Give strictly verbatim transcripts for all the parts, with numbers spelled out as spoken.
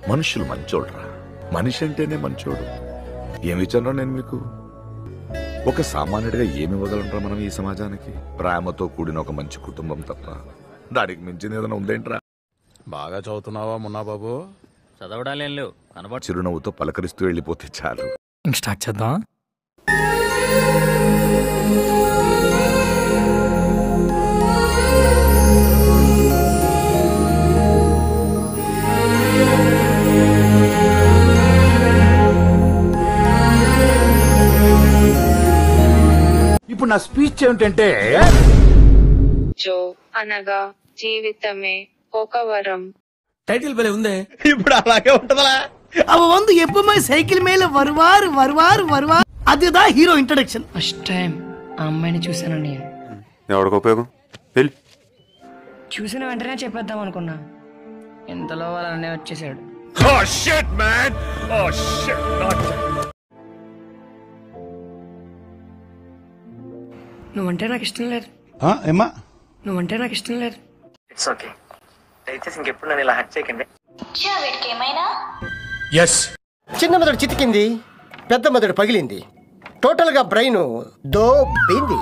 మనుషులు మంచోడ్రా. మనిషి అంటేనే మంచోడు. ఏమి ఇచ్చానో నేను మీకు. ఒక సామాన్యుడిగా ఏమి ఇవ్వగలరా మనం ఈ సమాజానికి? ప్రేమతో కూడిన ఒక మంచి కుటుంబం తప్ప దానికి మించింది ఏదైనా ఉందేంట్రా? బాగా చదువుతున్నావా మున్నా బాబు? చదవడాలేం లేవు, కనబడు. చిరునవ్వుతో పలకరిస్తూ వెళ్ళిపోతే చాలు. స్టార్ట్ చేద్దాం. ఇప్పుడు నా స్పీచ్ ఏమిటంటే, జో అనగా జీవితమే ఒక వరం. టైటిల్ భలే ఉందే. ఇప్పుడు అలాగే ఉంటదా? அவ வந்து எப்பவுமே సైకిల్ மேல வருவார் வருவார் வருவார் அதுதான் హీరో ఇంట్రడక్షన్. ఫస్ట్ టైం ఆ అమ్మాయిని చూసానండి. ఎవరికి ఉపయోగం? వెళ్ళి చూసిన వెంటనే చెప్పేద్దాం అనుకున్నా, ఇంతలో వాళ్ళ అన్నయ్య వచ్చేసాడు. Oh shit man! Oh shit! Not నువ్వంటే నాకు ఇష్టం లేదు. ఏమ్మా నువ్వంటే నాకు ఇష్టం లేదు. It's okay. దయచేసి ఇంకెప్పుడు నన్ను ఇలా హట్ చేయకండి. ఎస్. చిన్న మెదడు చితికింది, పెద్ద మెదడు పగిలింది, టోటల్ గా బ్రెయిన్ దోబింది.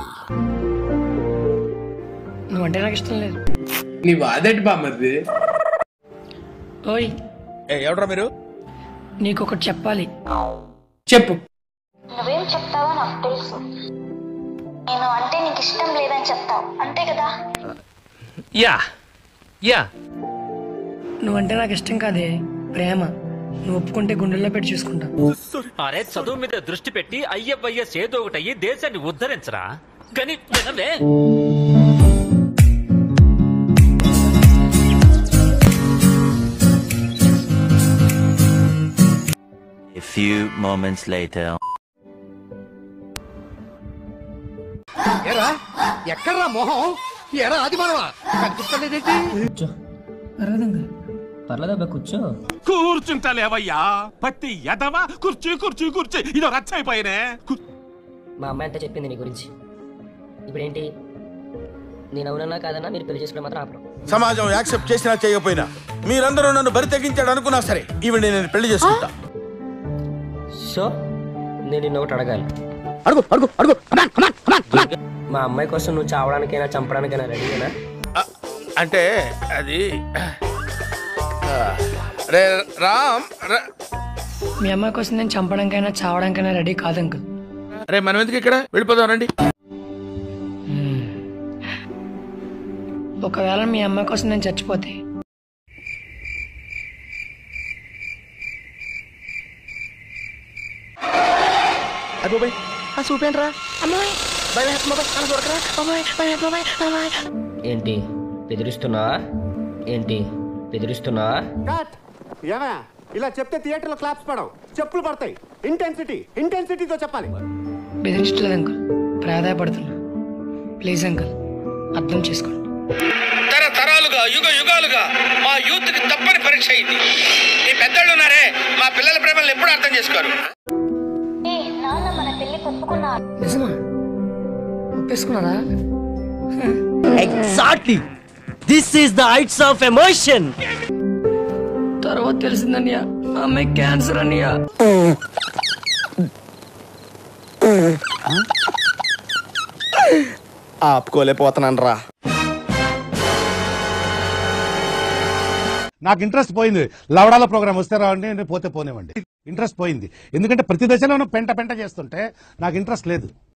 నువ్వంటే నాకు ఇష్టం లేదు. నీ వాదేటి బామ్మది. ఓయ్ ఎవడరా మీరు? నీకొకటి చెప్పాలి. చెప్పు. నువ్వేం చెప్తావో నాకు తెలుసు. నేను అంటే నీకు ఇష్టం లేదని చెప్తావు, అంతే కదా? యా యా నువ్వంటే నాకు ఇష్టం కాదే, ప్రేమ. నువ్వు ఒప్పుకుంటే గుండెల్లో పెట్టి చూసుకుంటా. అరే చదువు మీద దృష్టి పెట్టి అయ్యవయ్య సేదో ఒకటయ్యి దేశాన్ని ఉద్ధరించరా. కానీ వినవే. A few moments later. ఎరా ఎక్కడ్రా మొహం? ఎరా అది మనవా కనిపిస్తలేదేంటి? పర్లేదంగా పర్లేదబ్బా, కూర్చో. కూర్చుంటలేవయ్యా పత్తి ఎదవా. కుర్చీ కుర్చీ కుర్చీ ఇదో రచ్చైపోయినే. మా అమ్మాయి అంతా చెప్పింది నీ గురించి. ఇప్పుడేంటి? నేను అవునన్నా కాదన్నా మీరు పెళ్లి చేసుకునే మాత్రం ఆపడం. సమాజం యాక్సెప్ట్ చేసినా చేయకపోయినా మీరందరూ నన్ను బరి తెగించాడు అనుకున్నా సరే ఈవిడ నేను పెళ్లి చేసుకుంటా. సో నేను నిన్న ఒకటి అడగాలి. అడుగు అడుగు అడుగు. మా అమ్మాయి కోసం నువ్వు చావడానికైనా చంపడానికైనా రెడీనా? అంటే అది రే రామ్. మీ అమ్మాయి కోసం నేను చంపడానికైనా చావడానికైనా రెడీ కాదు అంకుల్. రే మనం ఎందుకు ఇక్కడ? వెళ్ళిపోదాం రండి. ఒకవేళ మీ అమ్మాయి కోసం నేను చచ్చిపోతే ఏంటి బెదిరిస్తున్నా? ఏంటి బెదిరిస్తున్నా? ఇలా చెప్తే థియేటర్ లో క్లాప్స్ పడవు, చెప్పులు పడతాయి. ఇంటెన్సిటీ ఇంటెన్సిటీతో చెప్పాలి. బెదిరించలేదు అంకుల్, ప్రాధాయపడుతున్నా. ప్లీజ్ అంకుల్ అర్థం చేసుకోండి. తరతరాలుగా యుగ యుగాలుగా మా యూత్ కి తప్పని పరీక్ష అయింది. ఈ పెద్దళ్ళు ఉన్నారే, మా పిల్లల ప్రేమలను ఎప్పుడు అర్థం చేసుకోరు. నాన్న మన పెళ్లి ఒప్పుకున్నారు. నిజమా? ఒప్పేసుకున్నారా? Exactly this is the heights of emotion. తర్వాత తెలిసిందన్నయ్య, అమ్మాయి క్యాన్సర్ అన్నయ్య. ఆపుకోలేకపోతున్నాను రా. నాకు ఇంట్రెస్ట్ పోయింది. లవడాల ప్రోగ్రామ్ వస్తే రావండి, పోతే పోనివ్వండి. ఇంట్రెస్ట్ పోయింది ఎందుకంటే ప్రతి దశలోనూ పెంట పెంట చేస్తుంటే నాకు ఇంట్రెస్ట్ లేదు.